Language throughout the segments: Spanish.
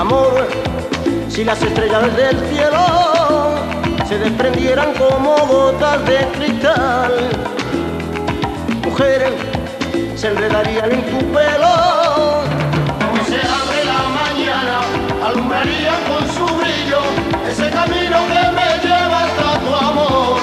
Amor, si las estrellas del cielo se desprendieran como gotas de cristal, mujeres se enredarían en tu pelo. Como se abre la mañana, alumbraría con su brillo ese camino que me lleva hasta tu amor.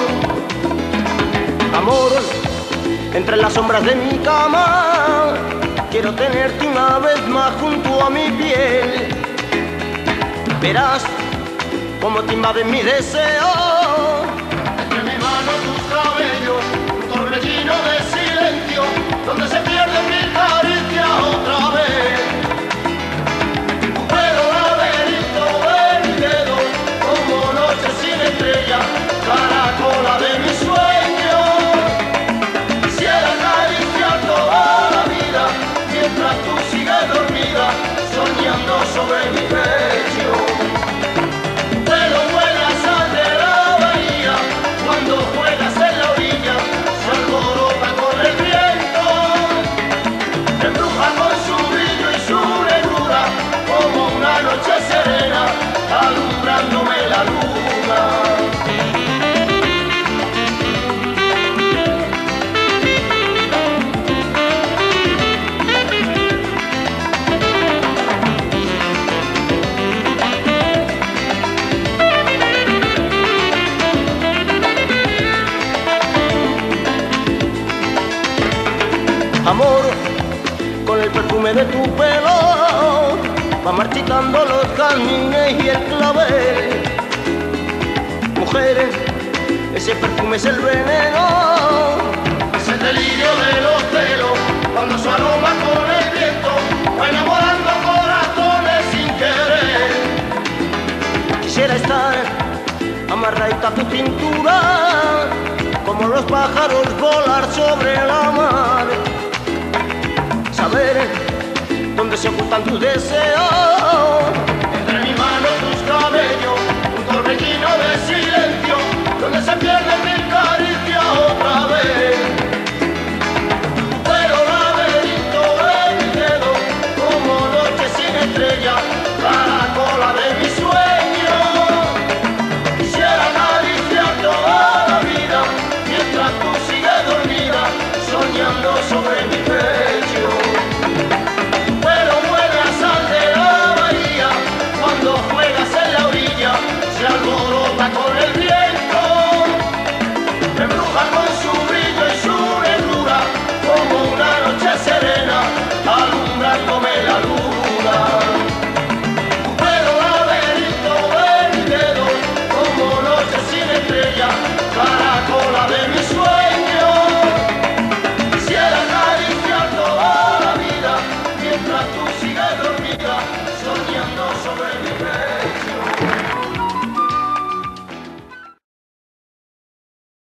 Amor, entre las sombras de mi cama, quiero tenerte una vez más junto a mi piel. Verás cómo te invaden mi deseo. Entre mi mano tus cabellos, un torbellino de silencio, donde se pierde mi caricia otra vez. Tu pelo laberinto de mi dedo, como noche sin estrella, caracola de mi sueño. Quisiera acariciar toda la vida, mientras tú sigues dormida, soñando sobre mi pecho. Pero vuelas al de la bahía, cuando juegas en la orilla, se alborota con el viento. Te embruja con su brillo y su negrura, como una noche serena, alumbrándome la luna. Amor, con el perfume de tu pelo va marchitando los jazmines y el clavel. Mujeres, ese perfume es el veneno, Es el delirio de los celos, cuando su aroma con el viento va enamorando corazones sin querer. quisiera estar amarradita a tu cintura, como los pájaros volar sobre la mar, saber dónde se ocultan tus deseos